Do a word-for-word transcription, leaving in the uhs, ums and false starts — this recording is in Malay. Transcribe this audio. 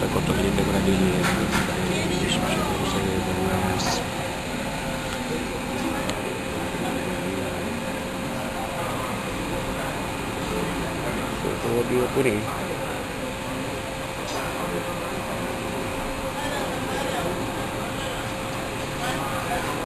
kotor kita berada di description box saya balas audio apa ni